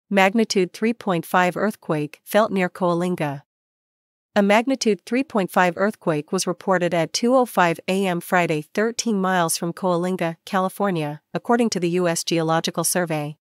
Magnitude 3.5 earthquake felt near Coalinga. A magnitude 3.5 earthquake was reported at 2:05 a.m. Friday 13 miles from Coalinga, California, according to the U.S. Geological Survey.